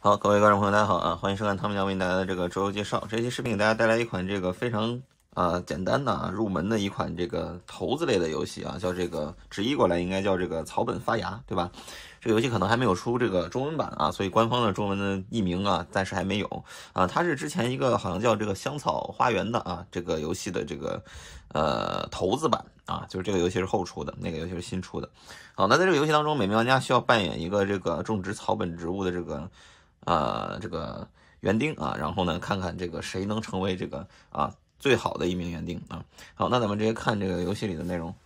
好，各位观众朋友，大家好啊！欢迎收看汤米酱为您带来的这个周游介绍。这期视频给大家带来一款这个非常简单的入门的一款这个骰子类的游戏啊，叫这个直译过来应该叫这个草本发芽，对吧？这个游戏可能还没有出这个中文版啊，所以官方的中文的译名啊暂时还没有啊。它是之前一个好像叫这个香草花园的啊这个游戏的这个骰子版啊，就是这个游戏是后出的，那个游戏是新出的。好，那在这个游戏当中，每名玩家需要扮演一个这个种植草本植物的这个园丁啊，然后呢，看看这个谁能成为这个最好的一名园丁啊。好，那咱们直接看这个游戏里的内容。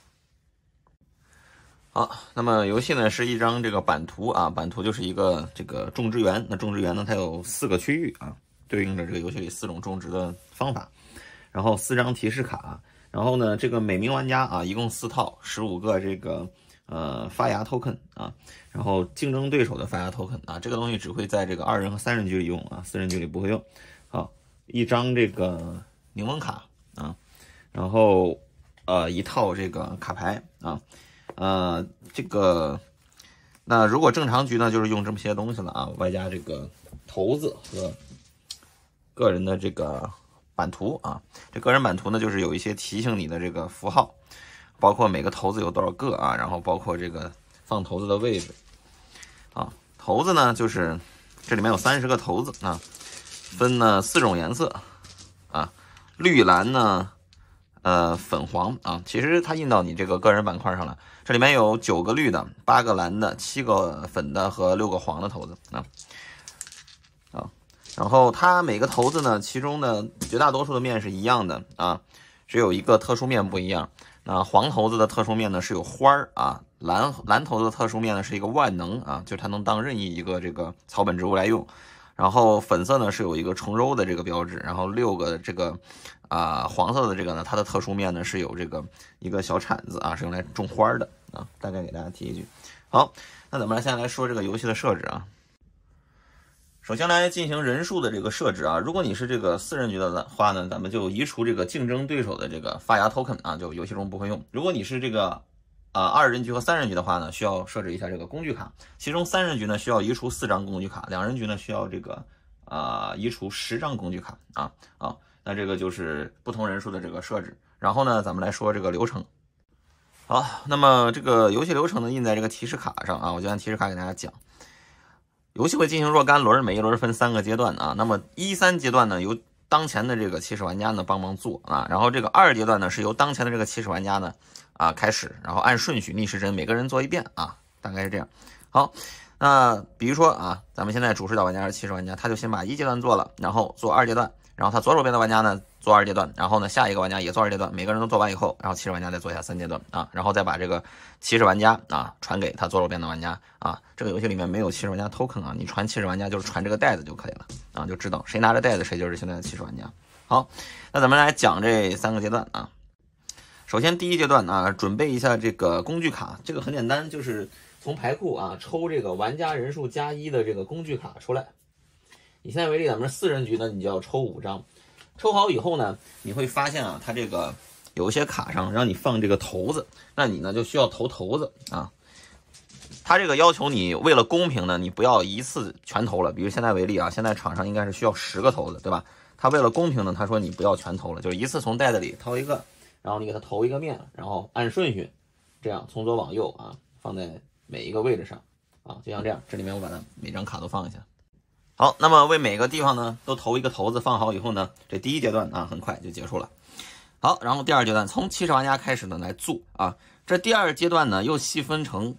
好，那么游戏呢是一张这个版图啊，版图就是一个这个种植园。那种植园呢，它有4个区域啊，对应着这个游戏里4种种植的方法，然后4张提示卡，然后呢，这个每名玩家啊，一共4套，15个这个发芽 token 啊，然后竞争对手的发芽 token 啊，这个东西只会在这个2人和3人局里用啊，4人局里不会用。好，一张这个柠檬卡啊，然后一套这个卡牌啊。这个那如果正常局呢，就是用这么些东西了啊，外加这个骰子和个人的这个版图啊。这个人版图呢，就是有一些提醒你的这个符号，包括每个骰子有多少个啊，然后包括这个放骰子的位置啊。骰子呢，就是这里面有30个骰子啊，分呢4种颜色啊，绿蓝呢。粉黄啊，其实它印到你这个个人板块上了。这里面有9个绿的、8个蓝的、7个粉的和6个黄的骰子啊。然后它每个骰子呢，其中的绝大多数的面是一样的啊，只有一个特殊面不一样。那黄骰子的特殊面呢是有花儿啊，蓝骰子的特殊面呢是一个万能啊，就是它能当任意一个这个草本植物来用。然后粉色呢是有一个重揉的这个标志，然后6个这个黄色的这个呢，它的特殊面呢是有这个一个小铲子啊，是用来种花的啊。大概给大家提一句。好，那咱们现在来说这个游戏的设置啊。首先来进行人数的这个设置啊，如果你是这个4人局的话呢，咱们就移除这个竞争对手的这个发芽 token 啊，就游戏中不会用。如果你是这个2人局和3人局的话呢，需要设置一下这个工具卡，其中3人局呢需要移除4张工具卡，2人局呢需要这个移除10张工具卡啊。那这个就是不同人数的这个设置。然后呢，咱们来说这个流程。好，那么这个游戏流程呢印在这个提示卡上啊，我就按提示卡给大家讲。游戏会进行若干轮，每一轮分3个阶段啊。那么1、3阶段呢，由当前的这个起始玩家呢帮忙做啊，然后这个2阶段呢是由当前的这个起始玩家呢开始，然后按顺序逆时针每个人做一遍啊，大概是这样。好，那比如说啊，咱们现在主视角玩家是起始玩家，他就先把1阶段做了，然后做2阶段，然后他左手边的玩家呢做2阶段，然后呢下一个玩家也做2阶段，每个人都做完以后，然后起始玩家再做一下3阶段啊，然后再把这个起始玩家传给他左手边的玩家啊。这个游戏里面没有起始玩家 token 啊，你传起始玩家就是传这个袋子就可以了啊，就知道谁拿着袋子谁就是现在的起始玩家。好，那咱们来讲这3个阶段啊。首先第1阶段啊，准备一下这个工具卡，这个很简单，就是从牌库啊抽这个玩家人数+1的这个工具卡出来。以现在为例，咱们4人局呢，你就要抽5张。抽好以后呢，你会发现啊，它这个有一些卡上让你放这个骰子，那你呢就需要投骰子啊。它这个要求你为了公平呢，你不要一次全投了。比如现在为例啊，现在场上应该是需要10个骰子，对吧？他为了公平呢，他说你不要全投了，就是一次从袋子里掏一个，然后你给它投一个面，然后按顺序这样从左往右啊，放在每一个位置上啊，就像这样。这里面我把它每张卡都放一下。好，那么为每个地方呢都投一个骰子，放好以后呢，这第1阶段啊很快就结束了。好，然后第2阶段从起始玩家开始呢来做啊。这第2阶段呢又细分成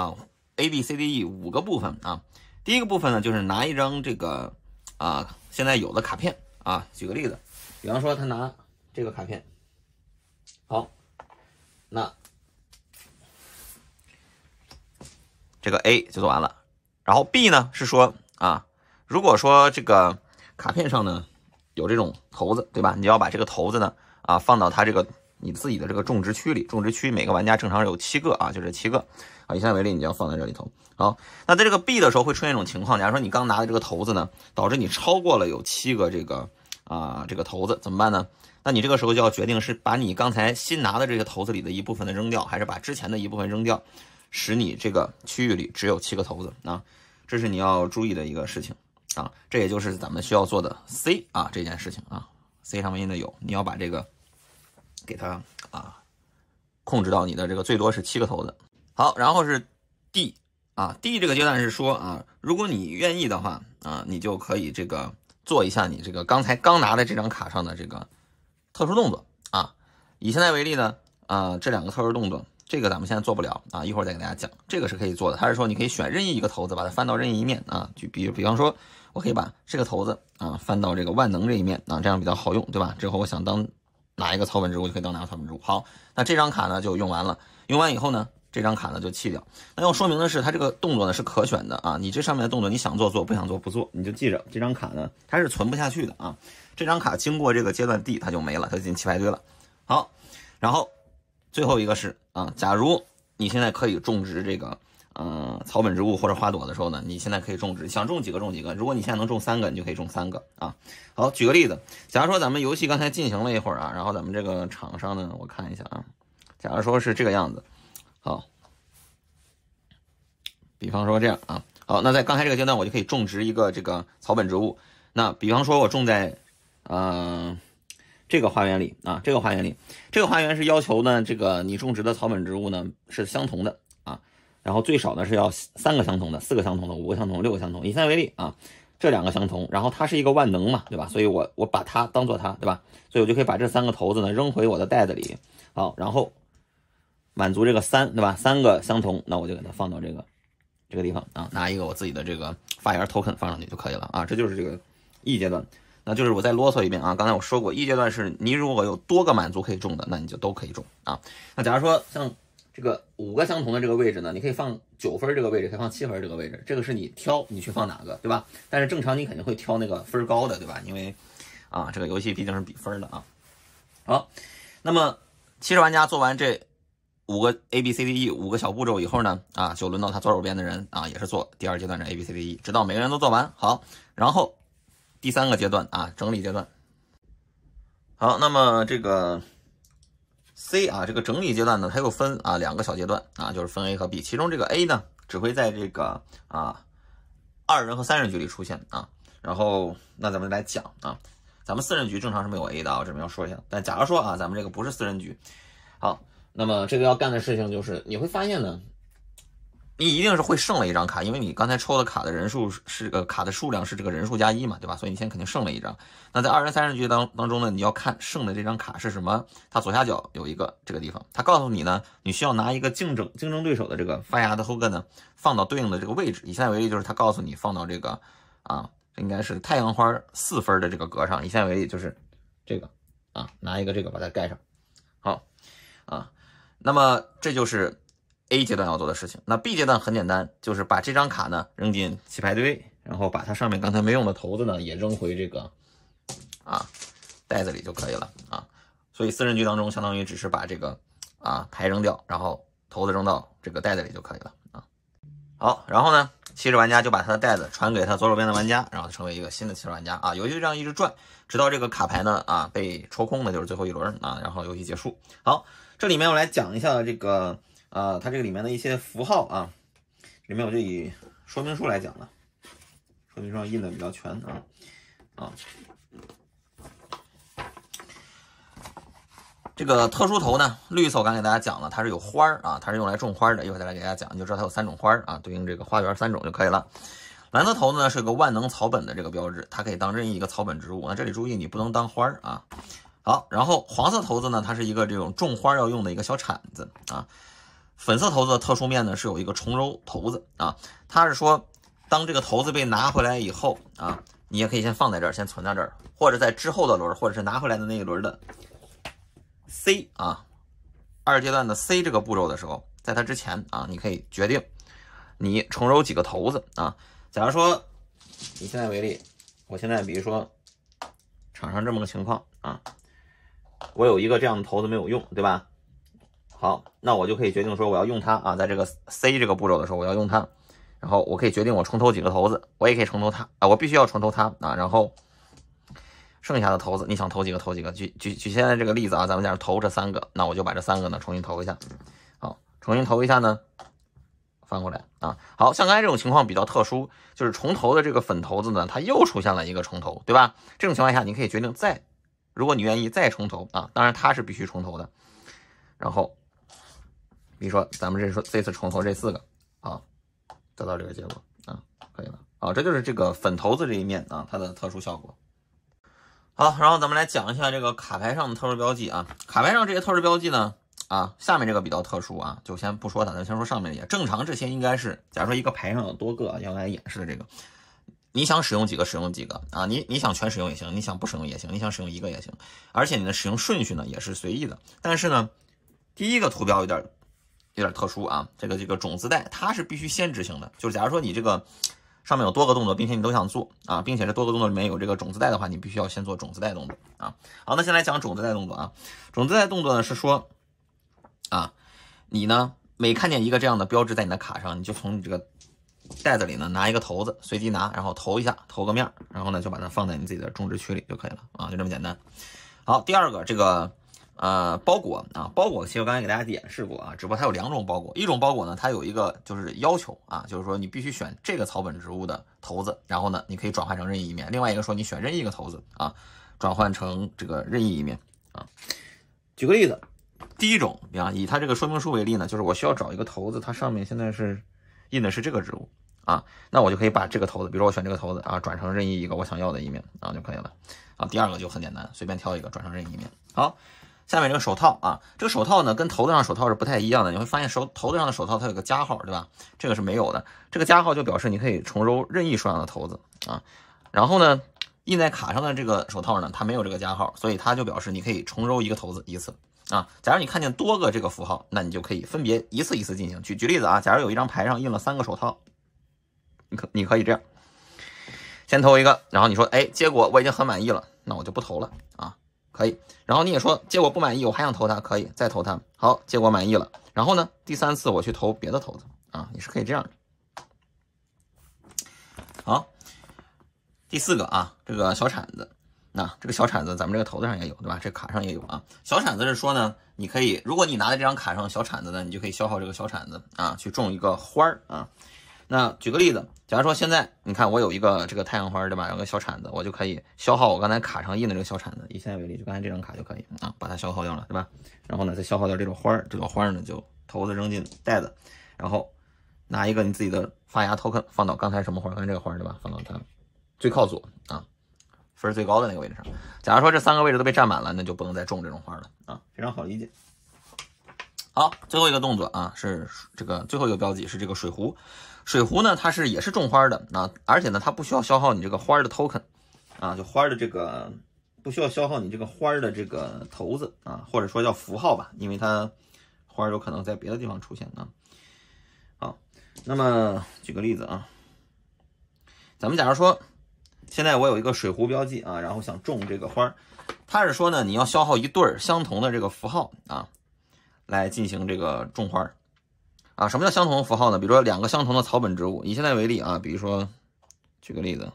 ABCDE 5个部分啊。第一个部分呢就是拿一张这个现在有的卡片啊，举个例子，比方说他拿这个卡片，好，那这个 A 就做完了。然后 B 呢是说如果说这个卡片上呢有这种骰子，对吧？你要把这个骰子呢放到它这个你自己的这个种植区里，种植区每个玩家正常有7个啊，就这7个啊。以现在为例，你就要放在这里头。好，那在这个 B 的时候会出现一种情况，假如说你刚拿的这个骰子呢，导致你超过了有7个这个这个骰子，怎么办呢？那你这个时候就要决定是把你刚才新拿的这个骰子里的一部分的扔掉，还是把之前的一部分扔掉，使你这个区域里只有7个骰子啊。 这是你要注意的一个事情啊。这也就是咱们需要做的 C 啊这件事情啊。C 上面印的有，你要把这个给它啊控制到你的这个最多是7个头子。好，然后是 D 啊 ，D 这个阶段是说啊，如果你愿意的话啊，你就可以这个做一下你这个刚才刚拿的这张卡上的这个特殊动作啊。以现在为例呢，这2个特殊动作，这个咱们现在做不了啊，一会儿再给大家讲。这个是可以做的，它是说你可以选任意一个头子，把它翻到任意一面啊。就比方说，我可以把这个头子啊翻到这个万能这一面啊，这样比较好用，对吧？之后我想当哪一个草本植物就可以当哪个草本植物。好，那这张卡呢就用完了，用完以后呢，这张卡呢就弃掉。那要说明的是，它这个动作呢是可选的啊，你这上面的动作你想做做，不想做不做，你就记着这张卡呢它是存不下去的啊。这张卡经过这个阶段 D 它就没了，它就进弃牌堆了。好，然后最后一个是啊，假如你现在可以种植这个草本植物或者花朵的时候呢，你现在可以种植，想种几个种几个。如果你现在能种3个，你就可以种3个啊。好，举个例子，假如说咱们游戏刚才进行了一会儿啊，然后咱们这个场上呢，我看一下啊，假如说是这个样子，好，比方说这样啊，好，那在刚才这个阶段，我就可以种植一个这个草本植物。那比方说我种在这个花园里啊，这个花园是要求呢，这个你种植的草本植物呢是相同的啊，然后最少呢是要3个相同的、4个相同的、5个相同、6个相同。以现在为例啊，这2个相同，然后它是一个万能嘛，对吧？所以我把它当做它，对吧？所以我就可以把这3个头子呢扔回我的袋子里，好，然后满足这个3，对吧？3个相同，那我就给它放到这个地方啊，拿一个我自己的这个发芽 token 放上去就可以了啊，这就是这个 E 阶段。那就是我再啰嗦一遍啊，刚才我说过，E 阶段是你如果有多个满足可以种的，那你就都可以种啊。那假如说像这个5个相同的这个位置呢，你可以放9分这个位置，可以放7分这个位置，这个是你挑你去放哪个，对吧？但是正常你肯定会挑那个分高的，对吧？因为啊，这个游戏毕竟是比分的啊。好，那么70玩家做完这5个 ABCDE 5个小步骤以后呢，啊，就轮到他左手边的人啊，也是做第2阶段的 ABCDE， 直到每个人都做完。好，然后第3个阶段啊，整理阶段。好，那么这个 C 啊，这个整理阶段呢，它又分啊2个小阶段啊，就是分 A 和 B。其中这个 A 呢，只会在这个2人和3人局里出现啊。然后那咱们来讲啊，咱们4人局正常是没有 A 的啊，我这边要说一下。但假如说啊，咱们这个不是4人局，好，那么这个要干的事情就是你会发现呢，你一定是会剩了一张卡，因为你刚才抽的卡的人数是卡的数量是这个人数加1嘛，对吧？所以你现在肯定剩了一张。那在2人3人局当中呢，你要看剩的这张卡是什么。它左下角有一个这个地方，它告诉你呢，你需要拿一个竞争对手的这个发芽的 token 呢，放到对应的这个位置。以现在为例，就是它告诉你放到这个应该是太阳花4分的这个格上。以现在为例就是这个啊，拿一个这个把它盖上。好啊，那么这就是 A 阶段要做的事情。那 B 阶段很简单，就是把这张卡呢扔进弃牌堆，然后把它上面刚才没用的头子呢也扔回这个袋子里就可以了啊。所以4人局当中相当于只是把这个牌扔掉，然后头子扔到这个袋子里就可以了啊。好，然后呢70玩家就把他的袋子传给他左手边的玩家，然后成为一个新的70玩家啊。游戏就这样一直转，直到这个卡牌呢被抽空的就是最后一轮啊，然后游戏结束。好，这里面我来讲一下这个它这个里面的一些符号啊，里面我就以说明书来讲了，说明书上印的比较全啊。这个特殊头呢，绿色我刚给大家讲了，它是有花啊，它是用来种花的，一会儿再来给大家讲，你就知道它有3种花啊，对应这个花园3种就可以了。蓝色头呢是个万能草本的这个标志，它可以当任意一个草本植物。那这里注意你不能当花啊。好，然后黄色头子呢，它是一个这种种花要用的一个小铲子啊。粉色头子的特殊面呢是有一个重揉头子啊，它是说当这个头子被拿回来以后啊，你也可以先放在这儿，先存在这儿，或者在之后的轮，或者是拿回来的那一轮的 C 2阶段的 C 这个步骤的时候，在它之前你可以决定你重揉几个头子啊。假如说以现在为例，我现在比如说场上这么个情况我有一个这样的头子没有用，对吧？好，那我就可以决定说我要用它在这个 C 这个步骤的时候我要用它，然后我可以决定我重投几个头子，我也可以重投它我必须要重投它然后剩下的头子你想投几个投几个。举现在这个例子咱们讲投这3个，那我就把这3个呢重新投一下。好，重新投一下呢， 翻过来啊。好像刚才这种情况比较特殊，就是重头的这个粉头子呢，它又出现了一个重头，对吧？这种情况下，你可以决定如果你愿意再重头啊，当然它是必须重头的。然后，比如说咱们这次重头这4个啊，得到这个结果啊，可以了啊，这就是这个粉头子这一面啊，它的特殊效果。好，然后咱们来讲一下这个卡牌上的特殊标记啊。卡牌上这些特殊标记呢，下面这个比较特殊啊，就先不说它，咱先说上面这些。正常这些应该是，假如说一个牌上有多个，像刚才演示的这个，你想使用几个使用几个啊，你想全使用也行，你想不使用也行，你想使用一个也行，而且你的使用顺序呢也是随意的。但是呢，第一个图标有点特殊啊，这个种子带它是必须先执行的，就是假如说你这个上面有多个动作，并且你都想做啊，并且这多个动作里面有这个种子带的话，你必须要先做种子带动作啊。好，那先来讲种子带动作啊。种子带动作呢是说啊，你呢每看见一个这样的标志在你的卡上，你就从你这个袋子里呢拿一个头子，随机拿，然后投一下，投个面，然后呢就把它放在你自己的种植区里就可以了啊，就这么简单。好，第二个这个包裹啊，包裹其实我刚才给大家演示过啊，只不过它有2种包裹，一种包裹呢它有一个就是要求啊，就是说你必须选这个草本植物的头子，然后呢你可以转换成任意一面，另外一个说你选任意一个头子啊，转换成这个任意一面啊。举个例子，第一种以它这个说明书为例呢，就是我需要找一个头子，它上面现在是印的是这个植物啊，那我就可以把这个头子，比如说我选这个头子啊，转成任意一个我想要的一面啊就可以了啊。第二个就很简单，随便挑一个转成任意一面。好，下面这个手套啊，这个手套呢跟头子上手套是不太一样的，你会发现头子上的手套它有个加号，对吧？这个是没有的，这个加号就表示你可以重揉任意数量的头子啊。然后呢，印在卡上的这个手套呢，它没有这个加号，所以它就表示你可以重揉一个头子一次啊。假如你看见多个这个符号，那你就可以分别一次一次进行。举例子啊，假如有一张牌上印了3个手套，你可以这样，先投一个，然后你说，哎，结果我已经很满意了，那我就不投了啊。可以，然后你也说结果不满意，我还想投它，可以再投它。好，结果满意了，然后呢，第3次我去投别的头子啊，你是可以这样的。好，第4个啊，这个小铲子，那这个小铲子咱们这个头子上也有，对吧？这卡上也有啊。小铲子是说呢，你可以，如果你拿的这张卡上小铲子呢，你就可以消耗这个小铲子啊，去种一个花儿啊。那举个例子，假如说现在你看我有一个这个太阳花，对吧？有个小铲子，我就可以消耗我刚才卡上印的这个小铲子。以现在为例，就刚才这张卡就可以啊，把它消耗掉了，对吧？然后呢，再消耗掉这朵花，这朵花呢就头子扔进袋子，然后拿一个你自己的发芽 token 放到刚才什么花？刚才这个花，对吧？放到它最靠左啊，分最高的那个位置上。假如说这3个位置都被占满了，那就不能再种这种花了啊，非常好理解。好，最后一个动作啊，是这个最后一个标记是这个水壶。水壶呢，它也是种花的啊，而且呢，它不需要消耗你这个花的 token 啊，就花的这个不需要消耗你这个花的这个头子啊，或者说叫符号吧，因为它花有可能在别的地方出现啊。好，那么举个例子啊，咱们假如说现在我有一个水壶标记啊，然后想种这个花，它是说呢，你要消耗一对相同的这个符号啊，来进行这个种花。啊，什么叫相同的符号呢？比如说2个相同的草本植物，以现在为例啊，比如说举个例子，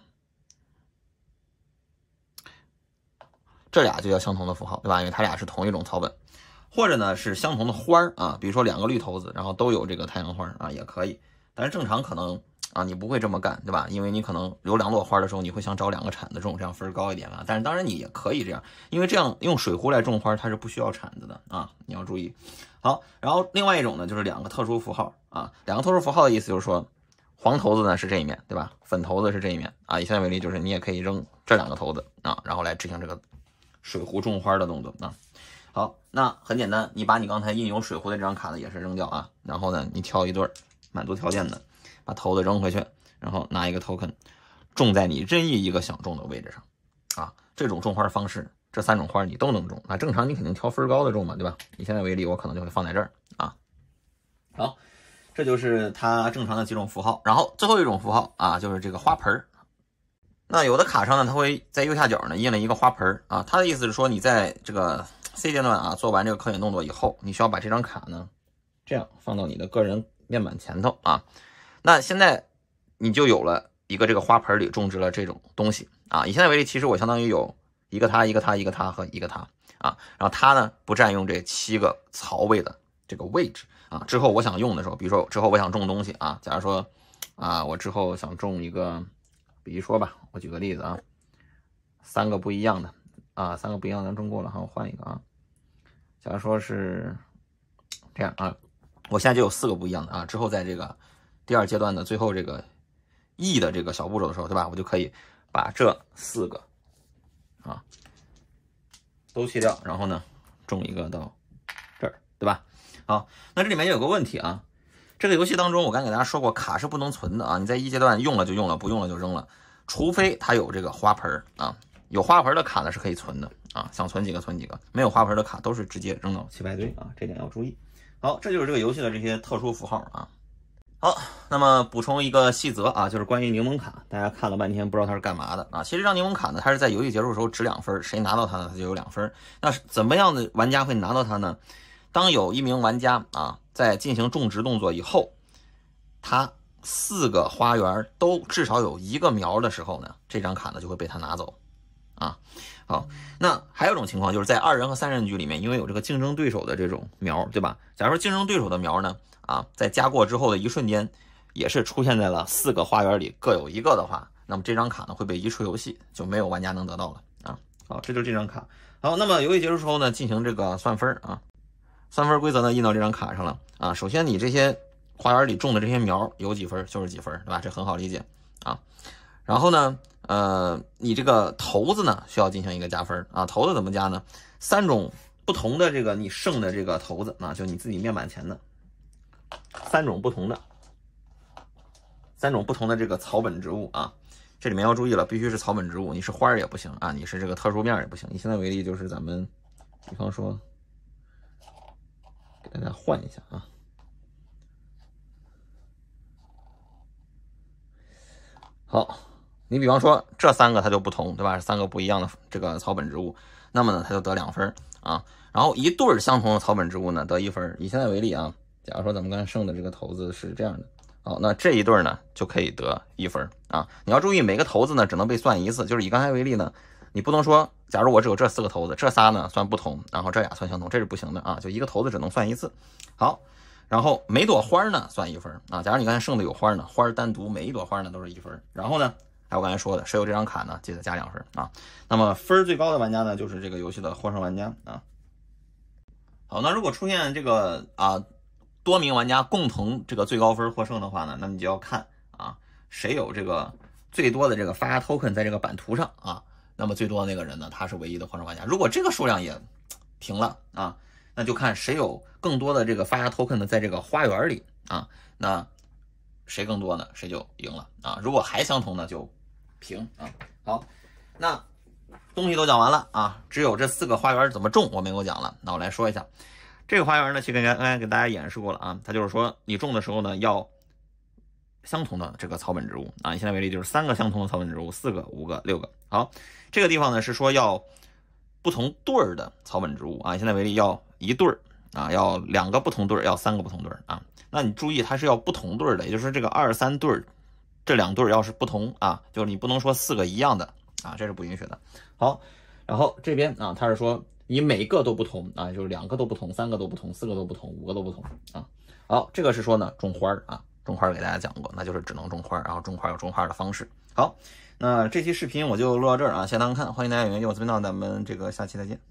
这俩就叫相同的符号，对吧？因为它俩是同一种草本，或者呢是相同的花啊，比如说2个绿头子，然后都有这个太阳花啊，也可以。但是正常可能啊，你不会这么干，对吧？因为你可能有2朵花的时候，你会想找2个铲子种，这样分高一点啊。但是当然你也可以这样，因为这样用水壶来种花，它是不需要铲子的啊，你要注意。好，然后另外一种呢，就是2个特殊符号啊，2个特殊符号的意思就是说，黄头子呢是这一面，对吧？粉头子是这一面啊。以现在为例，就是你也可以扔这2个头子啊，然后来执行这个水壶种花的动作啊。好，那很简单，你把你刚才印有水壶的这张卡呢也是扔掉啊，然后呢你挑一对满足条件的，把头子扔回去，然后拿一个 token 种在你任意一个想种的位置上啊。这种种花方式，这3种花你都能种，那正常你肯定挑分高的种嘛，对吧？以现在为例，我可能就会放在这儿啊。好，这就是它正常的几种符号。然后最后一种符号啊，就是这个花盆。那有的卡上呢，它会在右下角呢印了一个花盆啊，它的意思是说你在这个 C 阶段啊做完这个刻印动作以后，你需要把这张卡呢这样放到你的个人面板前头啊。那现在你就有了一个这个花盆里种植了这种东西啊。以现在为例，其实我相当于有一个它、一个它、一个它和一个它啊。然后它呢不占用这7个槽位的这个位置啊。之后我想用的时候，比如说之后我想种东西啊，假如说啊，我之后想种一个，比如说吧，我举个例子啊，3个不一样的啊，3个不一样的咱种过了，好，我换一个啊。假如说是这样啊，我现在就有4个不一样的啊，之后在这个第2阶段的最后这个 E 的这个小步骤的时候，对吧？我就可以把这4个啊都去掉，然后呢种一个到这儿，对吧？好，那这里面有个问题啊，这个游戏当中我刚才给大家说过，卡是不能存的啊，你在1阶段用了就用了，不用了就扔了，除非它有这个花盆啊，有花盆的卡呢是可以存的啊，想存几个存几个，没有花盆的卡都是直接扔到弃牌堆啊，这点要注意。好，这就是这个游戏的这些特殊符号啊。好，那么补充一个细则啊，就是关于柠檬卡，大家看了半天不知道它是干嘛的啊。其实这张柠檬卡呢，它是在游戏结束的时候值2分，谁拿到它呢，它就有2分。那怎么样的玩家会拿到它呢？当有一名玩家啊在进行种植动作以后，他4个花园都至少有1个苗的时候呢，这张卡呢就会被他拿走啊。好，那还有一种情况就是在2人和3人局里面，因为有这个竞争对手的这种苗，对吧？假如说竞争对手的苗呢，啊，在加过之后的一瞬间，也是出现在了4个花园里各有1个的话，那么这张卡呢会被移出游戏，就没有玩家能得到了啊。好，这就是这张卡。好，那么游戏结束之后呢，进行这个算分啊，算分规则呢印到这张卡上了啊。首先你这些花园里种的这些苗有几分就是几分，对吧？这很好理解啊。然后呢，你这个骰子呢需要进行一个加分啊。骰子怎么加呢？3种不同的这个你剩的这个骰子啊，就你自己面板前的3种不同的这个草本植物啊。这里面要注意了，必须是草本植物，你是花儿也不行啊，你是这个特殊面也不行。以现在为例，就是咱们比方说给大家换一下啊。好，你比方说这3个它就不同，对吧？3个不一样的这个草本植物，那么呢它就得2分啊。然后1对相同的草本植物呢得1分。以现在为例啊，假如说咱们刚才剩的这个骰子是这样的，好，那这一对呢就可以得1分啊。你要注意每个骰子呢只能被算1次，就是以刚才为例呢，你不能说假如我只有这4个骰子，这仨呢算不同，然后这俩算相同，这是不行的啊。就一个骰子只能算1次。好。然后每朵花呢算1分啊，假如你刚才剩的有花呢，花单独每一朵花呢都是1分。然后呢，还有我刚才说的，谁有这张卡呢，记得加2分啊。那么分最高的玩家呢，就是这个游戏的获胜玩家啊。好，那如果出现这个多名玩家共同这个最高分获胜的话呢，那你就要看啊谁有这个最多的这个发芽 token 在这个版图上啊，那么最多的那个人呢，他是唯一的获胜玩家。如果这个数量也平了啊，那就看谁有更多的这个发芽 token 呢，在这个花园里啊，那谁更多呢，谁就赢了啊。如果还相同呢，就平啊。好，那东西都讲完了啊，只有这4个花园怎么种我没有讲了。那我来说一下，这个花园呢，其实刚才给大家演示过了啊。它就是说，你种的时候呢，要相同的这个草本植物啊。以现在为例，就是3个相同的草本植物，4个、5个、6个。好，这个地方呢是说要不同对儿的草本植物啊。以现在为例，要1对儿啊，要2个不同对儿，要3个不同对儿啊。那你注意，它是要不同对儿的，也就是说这个2、3对儿，这2对儿要是不同啊，就是你不能说4个一样的啊，这是不允许的。好，然后这边啊，它是说你每个都不同啊，就是2个都不同，3个都不同，4个都不同，5个都不同啊。好，这个是说呢种花啊，种花给大家讲过，那就是只能种花，然后种花有种花的方式。好，那这期视频我就录到这儿啊，谢谢大家看，欢迎大家踊跃我这边到，咱们这个下期再见。